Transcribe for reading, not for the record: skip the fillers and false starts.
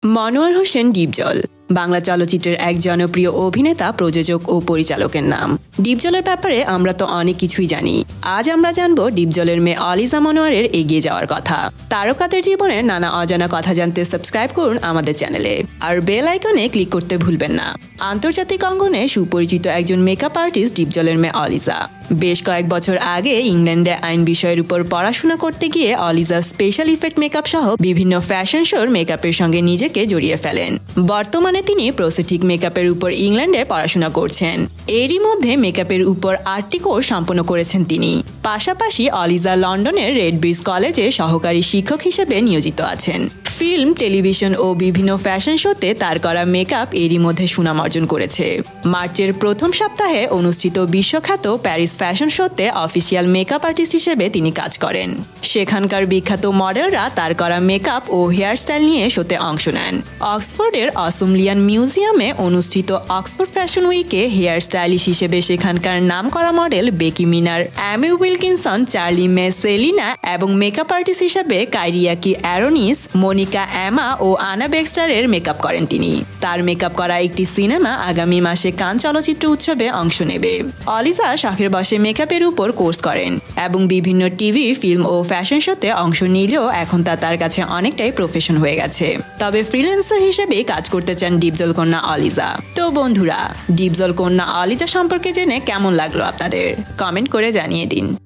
মনোয়ার হোসেন ডিপজল বাংলা চলচ্চিত্রের এক জনপ্রিয় অভিনেতা, প্রযোজক ও পরিচালকের নাম। ডিপজলের ব্যাপারে আমরা তো অনেক কিছুই জানি। আজ আমরা জানবো ডিপজলের মেয়ে অলিজা মনোয়ারের এগিয়ে যাওয়ার কথা। তারকাদের জীবনের নানা অজানা কথা জানতে সাবস্ক্রাইব করুন আমাদের চ্যানেলে, আর বেল আইকনে ক্লিক করতে ভুলবেন না। আন্তর্জাতিক অঙ্গনে সুপরিচিত একজন মেকআপ আর্টিস্ট ডিপজলের মেয়ে অলিজা। বেশ কয়েক বছর আগে ইংল্যান্ডে আইন বিষয়ের উপর পড়াশোনা করতে গিয়ে অলিজা স্পেশাল ইফেক্ট মেকআপ সহ বিভিন্ন ফ্যাশন শোর মেকআপের সঙ্গে নিজেকে জড়িয়ে ফেলেন। বর্তমানে তিনি প্রস্থেটিক মেকআপের উপর ইংল্যান্ডে পড়াশোনা করছেন। এরই মধ্যে মেকআপের উপর 8টি কোর্স সম্পন্ন করেছেন তিনি। পাশাপাশি অলিজা লন্ডনের রেড ব্রিজ কলেজে সহকারী শিক্ষক হিসেবে নিয়োজিত আছেন। ফিল্ম, টেলিভিশন ও বিভিন্ন ফ্যাশন শোতে তার করা মেকআপ এরই মধ্যে সুনাম অর্জন করেছে। মার্চের প্রথম সপ্তাহে অনুষ্ঠিত বিশ্বখ্যাত প্যারিস ফ্যাশন শোতে অফিসিয়াল মেকআপ আর্টিস্ট হিসেবে তিনি কাজ করেন। সেখানকার বিখ্যাত মডেলরা তার করা মেকআপ ও হেয়ার স্টাইল নিয়ে শোতে অংশ নেন। অক্সফোর্ডের অসুমলিয়ান মিউজিয়ামে অনুষ্ঠিত অক্সফোর্ড ফ্যাশন উইকে হেয়ার স্টাইলিশ হিসেবে সেখানকার নামকরা model Becky Minar, Amy Wilkinson, Charlie May Selina এবং মেকআপ আর্টিস্ট হিসেবে কাইরিয়াকি অ্যারোনিস, মনিকা অ্যামা ও আনা বেক্সটারের মেকআপ করেন তিনি। তার মেকআপ করা একটি সিনেমা আগামী মাসে কান চলচ্চিত্র উৎসবে অংশ নেবে। অলিজা শখের বশে মেকআপের উপর কোর্স করেন এবং বিভিন্ন টিভি, ফিল্ম ও ফ্যাশন শোতে অংশ নিলেও এখন তা তার কাছে অনেকটাই প্রফেশন হয়ে গেছে। তবে ফ্রিল্যান্সার হিসেবে কাজ করতে চান ডিপজল কন্যা অলিজা। তো বন্ধুরা, ডিপজল কন্যা অলিজা সম্পর্কে জেনে কেমন লাগলো আপনাদের? কমেন্ট করে জানিয়ে দিন।